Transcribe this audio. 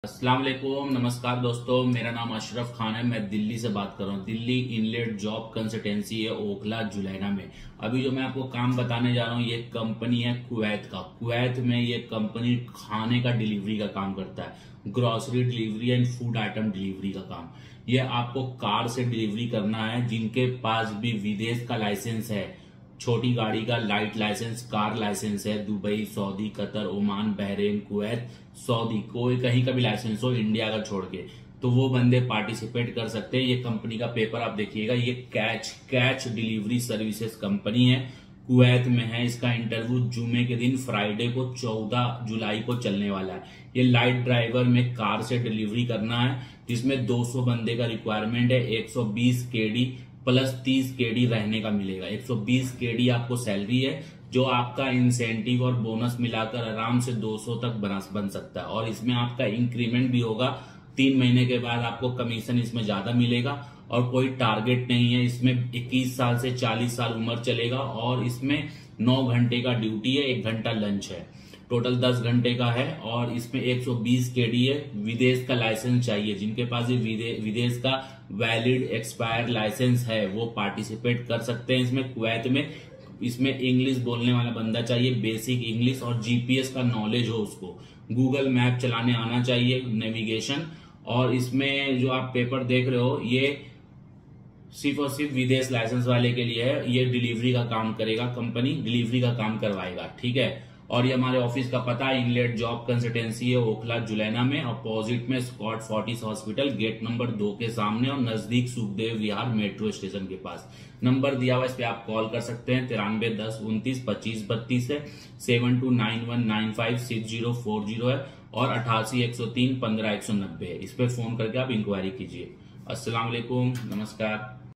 अस्सलाम वालेकुम, नमस्कार दोस्तों। मेरा नाम अशरफ खान है। मैं दिल्ली से बात कर रहा हूँ। दिल्ली इनलेट जॉब कंसल्टेंसी है ओखला जुलैना में। अभी जो मैं आपको काम बताने जा रहा हूँ ये कंपनी है कुवैत का। कुवैत में ये कंपनी खाने का डिलीवरी का काम करता है, grocery delivery and food item delivery का काम। ये आपको कार से डिलीवरी करना है। जिनके पास भी विदेश का लाइसेंस है, छोटी गाड़ी का लाइट लाइसेंस, कार लाइसेंस है, Dubai, Saudi, Qatar, Oman, Bahrain, Kuwait, Saudi, कोई कहीं का भी लाइसेंस हो इंडिया का छोड़ के, तो वो बंदे पार्टिसिपेट कर सकते हैं। ये कंपनी का पेपर आप देखिएगा। ये कैच डिलीवरी सर्विसेज कंपनी है, कुवैत में है। इसका इंटरव्यू जुमे के दिन फ्राइडे को 14 जुलाई को चलने वाला है। ये लाइट ड्राइवर में कार से डिलीवरी करना है, जिसमें 200 बंदे का रिक्वायरमेंट है। 120 केडी प्लस 30 केडी रहने का मिलेगा। 120 केडी आपको सैलरी है, जो आपका इंसेंटिव और बोनस मिलाकर आराम से 200 तक बन सकता है। और इसमें आपका इंक्रीमेंट भी होगा। 3 महीने के बाद आपको कमीशन इसमें ज्यादा मिलेगा। और कोई टारगेट नहीं है। इसमें 21 साल से 40 साल उम्र चलेगा। और इसमें 9 घंटे का ड्यूटी है, 1 घंटा लंच है। टोटल 10 घंटे का है। और इसमें 120 केडी है। विदेश का लाइसेंस चाहिए। जिनके पास ये विदेश का वैलिड एक्सपायर लाइसेंस है वो पार्टिसिपेट कर सकते हैं इसमें। कुवैत में इसमें इंग्लिश बोलने वाला बंदा चाहिए, बेसिक इंग्लिश, और जीपीएस का नॉलेज हो उसको। गूगल मैप चलाने आना चाहिए, नेविगेशन। और इसमें जो आप पेपर देख रहे हो ये सिर्फ और सिर्फ विदेश लाइसेंस वाले के लिए है। ये डिलीवरी का काम करेगा, कंपनी डिलीवरी का काम करवाएगा, ठीक है। और ये हमारे ऑफिस का पता है, इनलेट जॉब कंसल्टेंसी है ओखला जुलैना में, अपोजिट में Escorts Fortis hospital, gate number 2 के सामने, और नजदीक सुखदेव विहार मेट्रो स्टेशन के पास। नंबर दिया हुआ, इस पे आप कॉल कर सकते हैं। 93 10 29 25 32 है। 7291956040 है। और 88 103 15 190 है। इस पे फोन करके आप इंक्वायरी कीजिए। अस्सलाम वालेकुम, नमस्कार।